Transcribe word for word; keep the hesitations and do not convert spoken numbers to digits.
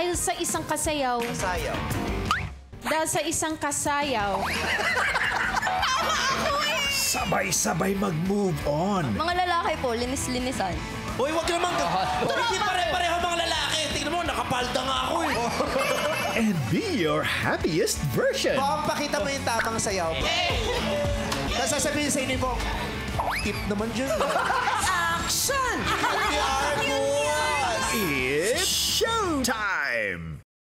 Dahil sa isang kasayaw. Sayaw. Dahil sa isang kasayaw. Sabay-sabay mag-move on. Mga lalaki po, linis-linisan. Uy, wag naman ka. Hindi pare-pareho mga lalaki. Tingnan mo, nakapalda nga ako eh. And be your happiest version. Baka pakita mo yung tamang sayaw. Tapos sasabihin sa inyo po, tip naman dyan. Action! We are good! It's showtime!